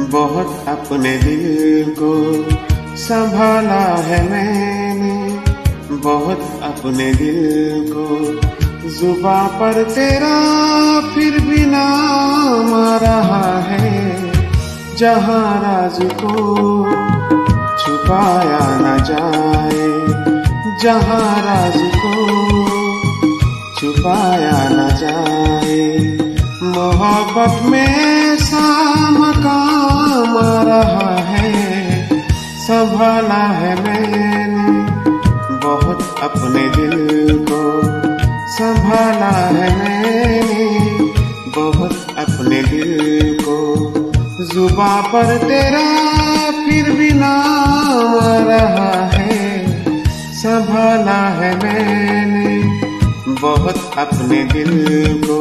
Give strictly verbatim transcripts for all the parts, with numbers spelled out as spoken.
बहुत अपने दिल को संभाला है मैंने, बहुत अपने दिल को। जुबां पर तेरा फिर भी नाम आ रहा है, जहां राज को छुपाया न जाए, जहां राज को छुपाया न जाए। मोहब्बत में सा मकाम आ रहा है, संभाला है मैंने बहुत अपने दिल को, संभाला है मैंने बहुत अपने दिल को। जुबां पर तेरा फिर भी नाम आ रहा है, संभाला है मैंने बहुत अपने दिल को।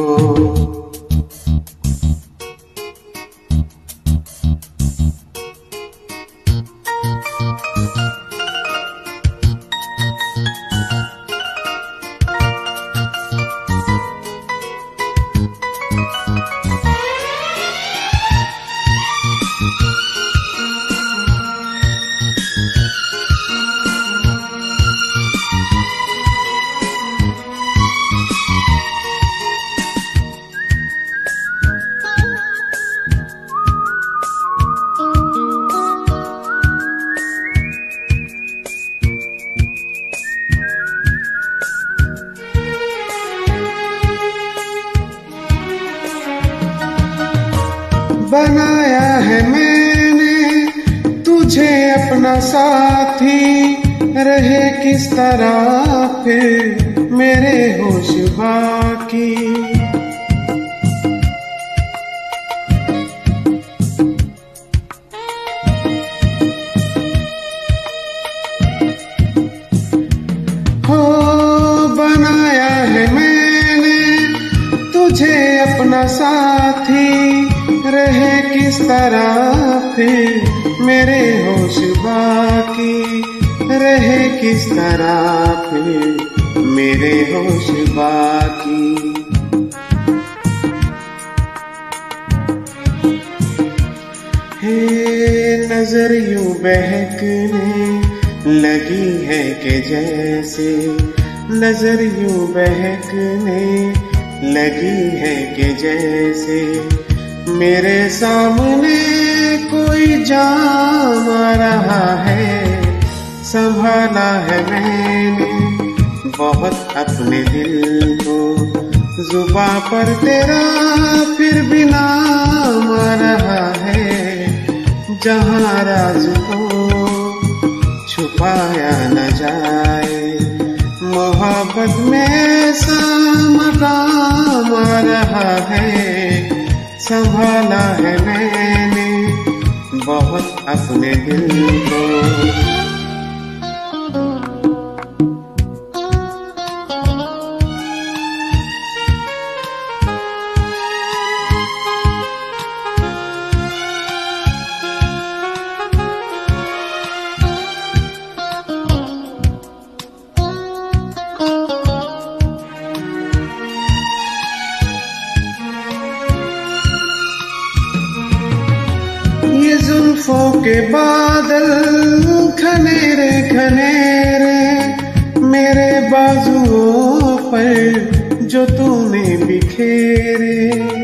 बनाया है मैंने तुझे अपना साथी, रहे किस तरह फिर मेरे होश बाकी। हो बनाया है मैंने तुझे अपना साथी, रहे किस तरह फिर मेरे होश बाकी, रहे किस तरह फिर मेरे होश बाकी। हे नजर यूं बहकने लगी है कि जैसे, नजर यूं बहकने लगी है कि जैसे मेरे सामने कोई जाम आ रहा है, संभाला है मैंने बहुत अपने दिल को। जुबां पर तेरा फिर भी नाम आ रहा है, जहां राज को छुपाया न जाए। मोहब्बत में सा मकाम आ रहा है, संभाला है मैंने बहुत अपने दिल को। ये जुल्फों के बादल घनेरे घनेरे, मेरे बाजुओं पर जो तूने बिखेरे।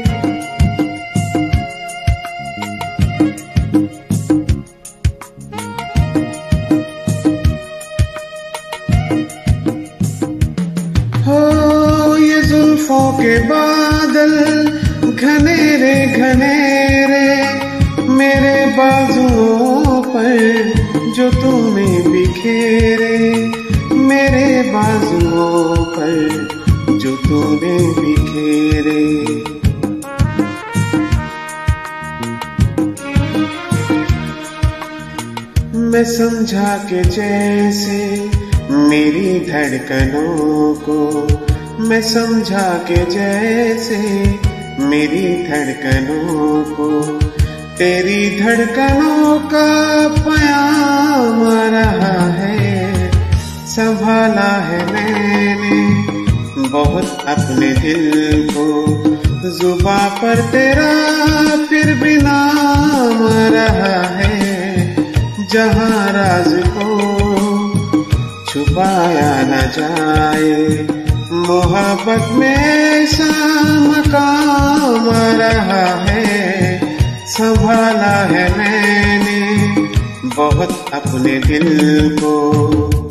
हो ये जुल्फों के बादल घनेरे घनेरे, मेरे बाजुओं पर जो तूने बिखेरे, मेरे बाजुओं पर जो तूने बिखेरे। मैं समझा के जैसे मेरी धड़कनों को, मैं समझा के जैसे मेरी धड़कनों को, तेरी धड़कनों का प्याम आ रहा है, संभाला है मैंने बहुत अपने दिल को। जुबां पर तेरा फिर भी नाम आ जहाँ राज को छुपाया न जाए। मोहब्बत में सा मकाम रहा है, संभाला है मैंने बहुत अपने दिल को।